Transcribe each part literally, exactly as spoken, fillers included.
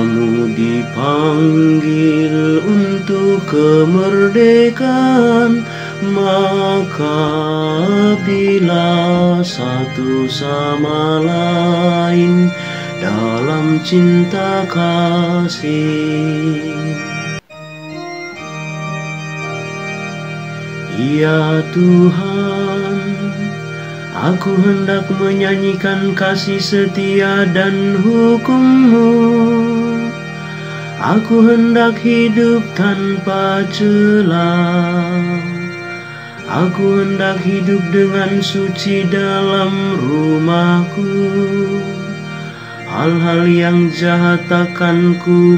Kamu dipanggil untuk kemerdekaan, maka bila satu sama lain dalam cinta kasih. Ya Tuhan, aku hendak menyanyikan kasih setia dan hukum-Mu. Aku hendak hidup tanpa celah. Aku hendak hidup dengan suci dalam rumahku. Hal-hal yang jahat takkan ku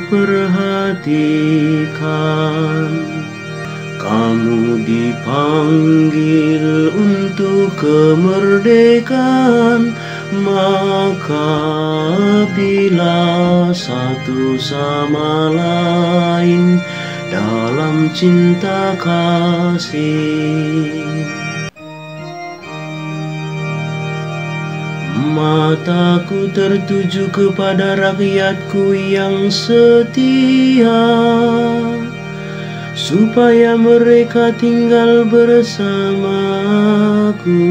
perhatikan. Kamu dipanggil untuk kemerdekaan, maka bila satu sama lain dalam cinta kasih. Mataku tertuju kepada rakyatku yang setia, supaya mereka tinggal bersamaku.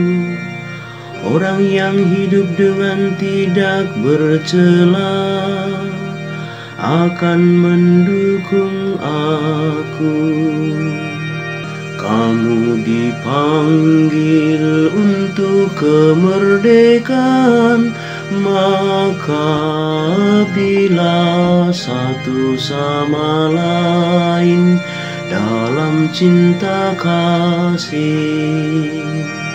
Orang yang hidup dengan tidak bercela akan mendukung aku. Kamu dipanggil untuk kemerdekaan, maka bila satu sama lain dalam cinta kasih.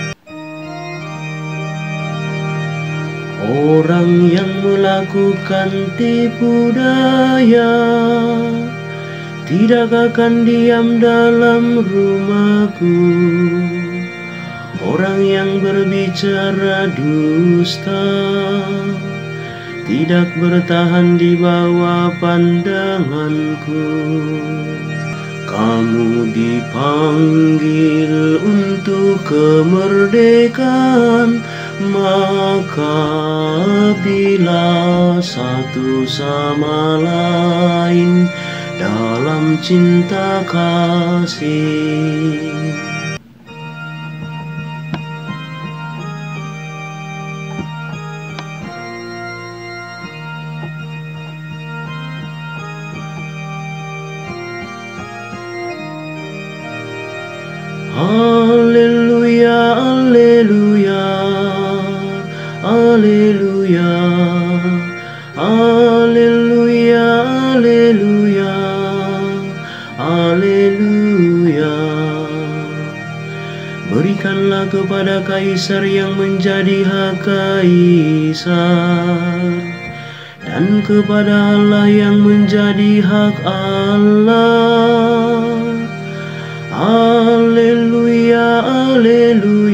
Orang yang melakukan tipu daya tidak akan diam dalam rumahku. Orang yang berbicara dusta tidak bertahan di bawah pandanganku. Kamu dipanggil untuk kemerdekaan, maka bila satu sama lain dalam cinta kasih. Haleluya, haleluya, haleluya, haleluya, haleluya, haleluya. Berikanlah kepada kaisar yang menjadi hak kaisar, dan kepada Allah yang menjadi hak Allah. Haleluya, haleluya.